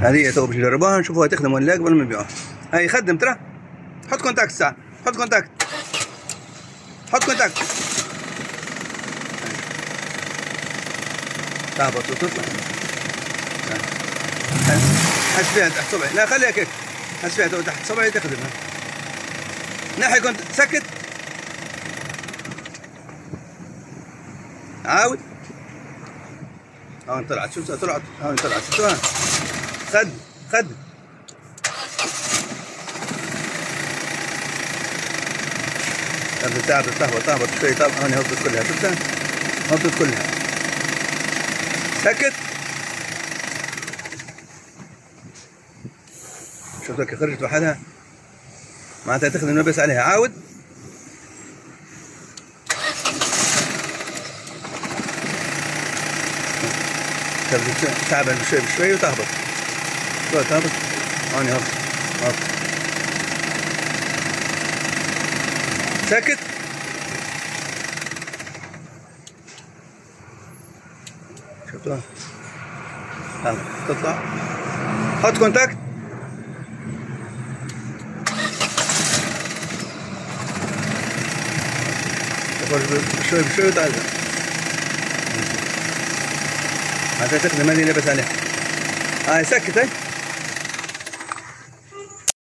هذه تو باش نجربوها نشوفوها تخدم ولا لا قبل ما نبيعوها. هاي خدم ترى. حط كونتاكت الساعة، حط كونتاكت، حط كونتاكت. تهبط وتطلع. حس فيها تحت صبعي، لا خليها هيك. حس فيها تحت صبعي تخدمها. ناحية كنت سكت. عاود. هون طلعت، شوف طلعت، هون طلعت، شفتوها؟ خد. الساعة تهبط شوي، طب هون هبطت كلها، شفتها؟ هبطت كلها. سكت. شفتها كيف خرجت وحدها؟ معناتها تخدم نبس عليها. عاود. تعبان بشوي وتهبط. تهبط. هون هبط. سكت. شفتوها؟ تطلع. حط كونتاكت. تخرج بشوي وتعزل. هذا تخدم هذه اللي لبس عليها. هاي سكت هاي.